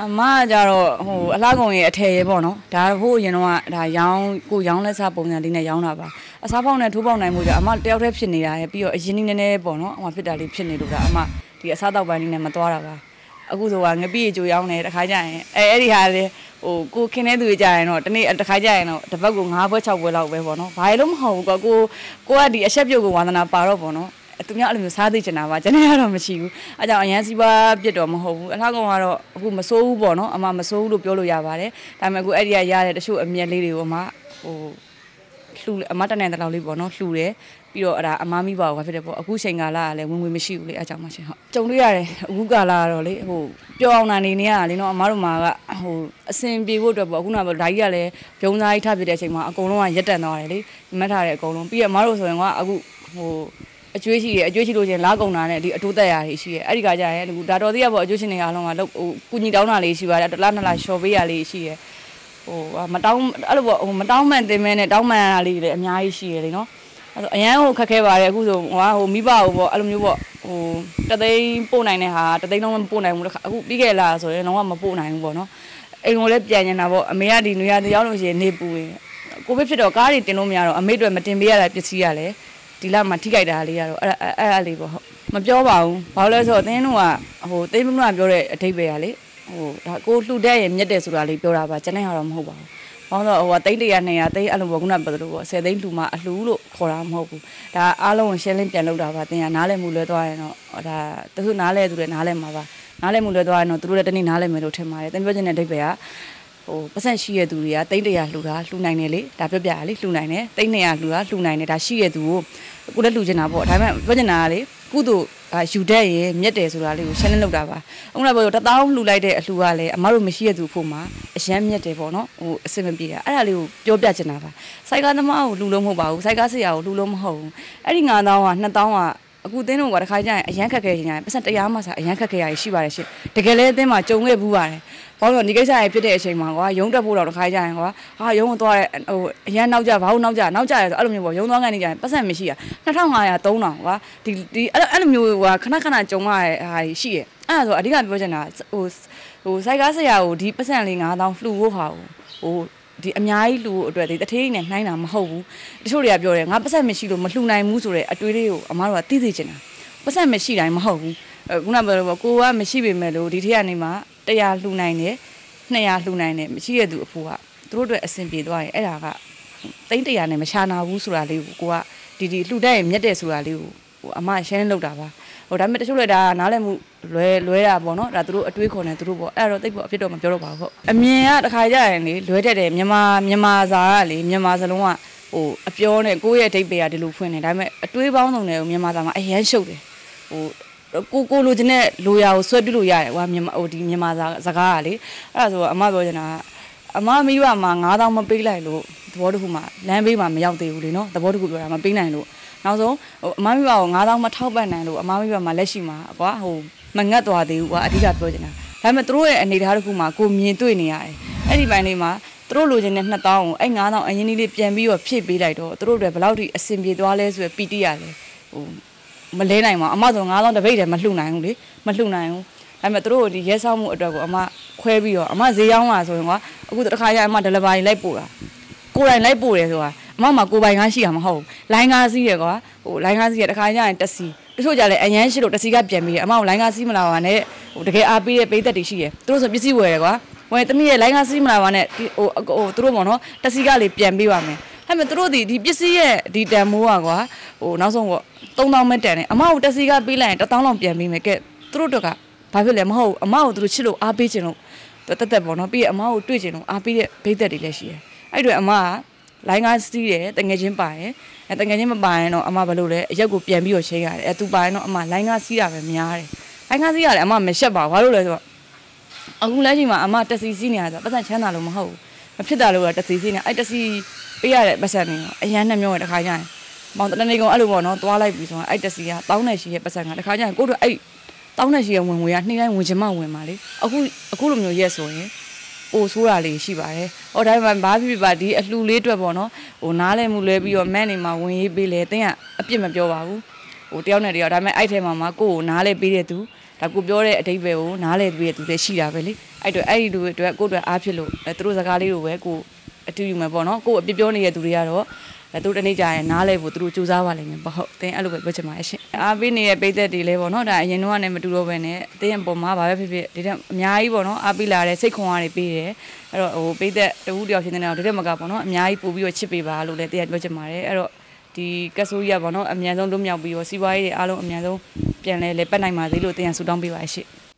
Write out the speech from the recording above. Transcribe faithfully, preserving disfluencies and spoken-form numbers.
အမကြတော့ဟိုအလားကုန်ရဲ့အထည်ပေါ့နော်ဒါဟိုရင်တော့ဒါရောင်းကိုရောင်းလက်စားပုံစံလေးနဲ့ရောင်းတာပါအစားပေါက်နဲ့ထိုးပေါက်နိုင်မှုကြအမတယောက်တည်းဖြစ်နေတာရယ်ပြီးတော့အရင်နည်းနည်းပေါ့နော်အမဖြစ်တာလေးဖြစ်နေလို့ဒါအမဒီအစားတောက်ပိုင်းလေးနဲ့မသွားတာပါအခုဆိုကငပိကြိုရောင်းနေတခါကြရင်အဲအဲ့ဒီဟာလေဟိုကိုခင်းတဲ့သူကြရင်တော့တနေ့တခါကြရင်တော့တစ်ပတ်ကို၅ဘွဲ၆ဘွဲလောက်ပဲပေါ့နော်ဘာလို့မဟုတ်ဘူးကောကိုကိုကဒီအချက်ပြုတ်ကိုဝါသနာပါတော့ပေါ့နော်သူများအဲ့လိုမျိုးစားသိချင်တာပါကျွန်တော်ကတော့မရှိဘူးအဲကြောင့်အရန်စီးပွားပြစ်တော့မဟုတ်ဘူးအလားကောင်ကတော့အခုမစိုးဘူးပေါ့နော်အမမစိုးဘူးလို့ပြောလို့ရပါတယ်ဒါပေမဲ့အခုအဲ့ဒီကရတဲ့တချို့အမြက်လေးတွေကိုအမဟိုလှူအမတက်နိုင်တဲ့လောက်လေးပေါ့နော်လှူတယ်ပြီးတော့အဲ့ဒါအမမိပါဘူးဖြစ်တယ်ပေါ့အခုချိန်ကာလကလည်းဝင်ဝင်မရှိဘူးလေအဲကြောင့်မှရှင်ဟုတ်ကြုံတွေ့ရတယ်အခုကာလကတော့လေဟိုပျော်အောင်နာနေနေရလေနော်အမားတို့မှာကဟိုအစင်ပြေဖို့အတွက်ပေါ့အခုနကဒါကြီးကလည်းပြုံးသားကြီးထပ်ဖြစ်တဲ့အချိန်မှာအကုန်လုံးကရက်တန်သွားတယ်လေမတ်ထားတဲ့အကုန်လုံးပြီးတော့အမားတို့ဆိုရင်ကအခုဟိုအကျွေးရှိတယ်အကျွေးရှိလို့ချင်းလားကုန်တာနဲ့ဒီအတိုးတက်ရရှိတယ်အဲ့ဒီကကြရင်ဒါတော်သေးရပေါ့အကျွေးရှင်တွေအားလုံးကဟိုကုညီတောင်းတာလေးရှိပါတယ်တလားနှစ်လားလျှော်ပေးရလေးရှိတယ်ဟိုမတောင်းအဲ့လိုပေါ့ဟိုမတောင်းမှန်တင်မဲနဲ့တောင်းမှန်ရတာလေးတွေလည်းအများကြီးရှိရလေနော်အဲ့တော့အရန်ဟိုခက်ခဲပါတယ်အခုဆိုဟိုဟိုမိဘဟိုပေါ့အဲ့လိုမျိုးပေါ့ဟိုတသိန်းပို့နိုင်တဲ့ဟာတသိန်းလုံးမပို့နိုင်ဘူးအခုပြီးခဲ့လာဆိုရင်တော့မပို့နိုင်ဘူးပေါ့နော်အိမ်ကိုလည်းပြန်နေတာပေါ့အမေကဒီနွေရာတယောက်လို့ရှိရင်နေပူရင်ကိုဗစ်ဖြစ်တော့ကားတွေတင်လို့မရတော့အမေတို့မတင်ပေးရတာပစ္စည်းရလဲဒီလမှာထိကြိုက်တာလေးရတော့အဲ့အဲ့အဲ့လေးပေါ့ဟုတ်မပြောပါဘူးဘာလို့လဲဆိုတော့အင်းတို့ကဟိုသိမ့်မကပြောတဲ့အဓိပ္ပာယ်ကလေဟိုဒါကိုလှူတဲ့ရင်မြက်တယ်ဆိုတာလေးပြောတာပါကျွန်တော်ကတော့မဟုတ်ပါဘူးဘာလို့ဆိုတော့ဟိုကသိန်းတရာနှစ်ရာသိန်းအဲ့လိုပေါ့ခုနကပြောလို့ပေါ့ဆယ်သိန်းလှူမှအလှလို့ခေါ်တာမဟုတ်ဘူးဒါအားလုံးကိုရှင်းလင်းပြန်လုပ်တာပါတင်ရနားလည်မှုလွဲသွားရင်တော့ဒါတချို့နားလဲသူတွေနားလဲမှာပါနားလဲမှုလွဲသွားရင်တော့သူတို့လည်းတနေ့နားလဲမယ်လို့ထင်ပါတယ်တင်ပြောချင်တဲ့အဓိပ္ပာယ်ကဟိုပတ်စံရှိရသူတွေကသိန်းတရာလှူတာလှူနိုင်တယ်လေဒါပြောပြရလေလှူနိုင်တယ်သိန်းနှစ်ရာလှူတာလှူနိုင်တယ်ဒါရှိရသူကိုကိုလည်းလှူချင်တာပေါ့ဒါပေမဲ့ပြောချင်တာကလေကုသိုလ်ယူတတ်ရင်မြက်တယ်ဆိုတာလေးကိုရှင်းလင်းလုပ်တာပါအခုနကပြောတသောင်းလှူလိုက်တဲ့အလှူကလည်းအမတို့မရှိရသူဖို့မှာအရန်မြက်တယ်ပေါ့နော်ဟိုအစင်မပြေတာအဲ့ဒါလေးကိုပြောပြချင်တာပါစိုက်ကားသမားကိုလှူလို့မဟုတ်ပါဘူးစိုက်ကားဆရာကိုလှူလို့မဟုတ်ဘူးအဲ့ဒီငါးသောင်းကနှစ်သောင်းကအခုသင်းတို့ကတခါကျရင်အရန်ခက်ခဲချင်ကြပတ်စံတရားမှစားအရန်ခက်ခဲရရှိပါတယ်ရှင်တကယ်လဲအသင်းမှာကြုံခဲ့ဘူးပါတယ်ဘာလို့ဒီကိစ္စရဖြစ်တဲ့အချိန်မှာကွာရုံးတက်ဖို့တော့တခါကျရင်ကွာဟာရုံးကိုသွားတဲ့ဟိုအရန်နောက်ကြဘာလို့နောက်ကြနောက်ကြရဲဆိုအဲ့လိုမျိုးပေါ့ရုံးသွားကနေကြရင်ပတ်စံမရှိရနှစ်ထောင်ငါးရာသုံးထောင်ကွာဒီဒီအဲ့အဲ့လိုမျိုးကွာခဏခဏကြုံရတဲ့ဟာရှိရအဲ့ဒါဆိုအဓိကပြောချင်တာဟိုဟိုစိုက်ကားဆရာကိုဒီပတ်စံလေးငါးသောင်းလှူဖို့ဟာဟိုဒီအများကြီးလှူအတွက်ဒီတထေးနဲ့နှိုင်းတာမဟုတ်ဘူးတချို့တွေကပြောတယ်ငါပတ်စံမရှိလို့မလှူနိုင်ဘူးဆိုတဲ့အတွေးလေးကိုအမားတို့ကသိသိချင်တာပတ်စံမရှိတိုင်းမဟုတ်ဘူးခုနကပြောလို့ကိုကမရှိပေမဲ့လို့ဒီထက်ကနေမှတရားလှူနိုင်တယ်နှစ်ရာလှူနိုင်တယ်မရှိရသူအဖိုးကသူတို့အတွက်အဆင်ပြေသွားရင်အဲ့ဒါကသိန်းတရာနဲ့မရှာနာဘူးဆိုတာလေးကိုကိုကဒီဒီလှူတတ်ရင်မြတ်တယ်ဆိုတာလေးကိုဟိုအမရှင်းလောက်တာပါဟိုဒါပေမဲ့တချို့လည်းဒါနားလည်မှုလွဲလွဲတာပေါ့နော်ဒါသူတို့အတွေးခေါ်နေသူတို့ပေါ့အဲ့တော့တိတ်ပေါ့အဖြစ်တော့မပြောတော့ပါဘူးဟုတ်အမြင်ကတခါကြရင်လေလွဲတတ်တယ်မြန်မာမြန်မာစာကလေမြန်မာစလုံးကဟိုအပြောနဲ့ကိုယ့်ရဲ့အဓိပ္ပာယ်ကဒီလိုဖွင့်နေဒါပေမဲ့အတွေးပေါင်းစုံတွေကိုမြန်မာစာမှာအရန်ရှုပ်တယ်ဟိုကိုကိုလိုချင်တဲ့လိုရာကိုဆွဲပြလို့ရတယ်ကွာမြန်မာဟိုဒီမြန်မာစာစကားကလေအဲ့ဒါဆိုအမပြောချင်တာအမမိဘမှာငါးသောင်းမပေးလိုက်လို့သဘောတစ်ခုမှလမ်းပေးမှမရောက်သေးဘူးလေနော်သဘောတစ်ခုပြောတာမပေးနိုင်လို့နောက်ဆုံးဟိုအမမိဘကိုငါးသောင်းမထောက်ပံ့နိုင်လို့အမမိဘမှာလက်ရှိမှာကွာဟိုမငတ်သွားသေးဘူးကွာအဓိကပြောချင်တာဒါပေမဲ့သူတို့ရဲ့အနေထားတစ်ခုမှာကိုမြင်တွေ့နေရတယ်အဲ့ဒီပိုင်းလေးမှာသူတို့လိုချင်တဲ့နှစ်သောင်းကိုအဲ့ငါးသောင်းအရင်လေးပြန်ပြီးတော့ဖြည့်ပေးလိုက်တော့သူတို့တွေဘယ်လောက်ထိအဆင်ပြေသွားလဲဆိုရပီတိရလဲဟိုမလဲနိုင်ပါအမဆိုငါးသောင်းတပိတ်တည်းမလှူနိုင်ဘူးလေမလှူနိုင်ဘူးဒါပေမဲ့သူတို့ဒီရဲဆောင်မှုအတွက်ကိုအမခွဲပြီးတော့အမဈေးရောင်းလာဆိုရင်ကွာအခုတခါရအမဒလဘာကြီးလိုက်ပို့တာကိုယ်တိုင်လိုက်ပို့တယ်ဆိုတာအမမှာကိုယ်ပိုင်ကားရှိတာမဟုတ်ဘူးလိုင်းကားစီးရကွာဟိုလိုင်းကားစီးရတခါကျရင်တက်စီတချို့ကြလဲအရန်ရှိလို့တက်စီကပြန်ပြီးအမကိုလိုင်းကားစီးမလာပါနဲ့ဟိုတကယ်အားပေးတဲ့ပိသက်တွေရှိရသူတို့ဆိုပစ္စည်းဝယ်တယ်ကွာဝယ်တမီးရဲ့လိုင်းကားစီးမလာပါနဲ့ဟိုဟိုသူတို့ပေါ့နော်တက်စီကလေပြန်ပေးပါမယ်အဲ့မဲ့သူတို့ဒီဒီပစ္စည်းရဲ့ဒီတန်မိုးอ่ะကွာဟိုနောက်ဆုံးပေါ့သုံးသောင်းမဲ့တန်တယ်အမကိုတက်စီကပေးလိုက်ရင်တစ်သောင်းလောက်ပြန်ပေးမယ်ကဲသူတို့တော့ကဘာဖြစ်လဲမဟုတ်အမကိုသူတို့ချစ်လို့အားပေးခြင်းလို့တက်တက်ပေါ့နော်ပြီးရအမကိုတွေ့ခြင်းလို့အားပေးတဲ့ဘိသက်တွေလည်းရှိတယ်အဲ့တွေအမကလိုင်းကားစီးတယ်တငယ်ချင်းပါရင်အဲတငယ်ချင်းမပါရင်တော့အမဘလို့လဲအရက်ကိုပြန်ပြီးတော့ချိန်ရတယ်အဲသူပါရင်တော့အမလိုင်းကားစီးတာပဲများတယ်လိုင်းကားစီးရတယ်အမမရှက်ပါဘာလို့လဲဆိုတော့အခုလက်ရှိမှာအမတက်စီစီးနေတာဆိုပတ်စံချမ်းသာလို့မဟုတ်ဘူးမဖြစ်တာလို့ကတက်စီစီးနေအဲ့တက်စီပေးရတဲ့ပတ်စံတွေအရန်နဲ့မျိုးတခါကျရင်မောင်တနေကောင်အဲ့လိုပေါ့နော်သွားလိုက်ပြီဆိုတော့အဲ့တက်စီကတောင်းနေရှိရဲ့ပတ်စံကတခါကျရင်ကိုတို့အဲ့တောင်းနေရှိရဲ့ဝင်ငွေကနှိမ့်တိုင်းဝင်ချင်မှဝင်ပါလေအခုအခုလိုမျိုးရက်ဆိုရင်အိုဆိုးတာလေးရှိပါတယ်ဟောဒါပေမဲ့ဘာဖြစ်ဖြစ်ပါဒီအလှလေးအတွက်ပေါ့နော်ဟိုနားလဲမှုလဲပြီးတော့မန်းနေမှာဝင်ရေးပေးလေတင်းကအပြစ်မပြောပါဘူးဟိုတယောက်နဲ့တယောက်ဒါပေမဲ့အဲ့ထဲမှာမှာကိုကိုနားလဲပေးတဲ့သူဒါကိုပြောတဲ့အတိတ်ပဲကိုနားလေသူရဲ့သူတွေရှိတာပဲလေအဲ့တော့အဲ့ဒီလူတွေအတွက်ကိုယ့်အတွက်အားဖြစ်လို့သူတို့စကားလေးကိုပဲကိုအတူယူမယ်ပေါ့နော်ကိုအပြပြောနေတဲ့သူတွေကတော့သူတို့တနေ့ကြာရင်နားလဲဖို့သူတို့စူးစမ်းပါလိမ့်မယ်ပေါ့ဟုတ်တင်းအဲ့လိုပဲပြောချင်ပါတယ်ရှင်အားပေးနေတဲ့ပိသက်တွေလည်းပေါ့နော်ဒါအရင်တော့ကနေမတူတော့ဘဲနဲ့တင်းအပေါ်မှာဘာပဲဖြစ်ဖြစ်ဒီတဲ့အများကြီးပေါ့နော်အားပေးလာတဲ့စိတ်ခွန်အားတွေပေးတယ်အဲ့တော့ဟိုပိသက်တဝူးတယောက်ချင်းတဲ့တော့ဒီတဲ့မကပေါ့နော်အများကြီးပို့ပြီးတော့ချစ်ပေးပါလို့လည်းတရားပြောချင်ပါတယ်အဲ့တော့ဒီကက်ဆိုကြီးကပေါ့နော်အမြန်ဆုံးလွတ်မြောက်ပြီးတော့စီးပွားရေးတွေအားလုံးအမြန်ဆုံးပြန်လဲလဲပတ်နိုင်ပါသေးလို့တရားဆုတောင်းပေးပါရှင့်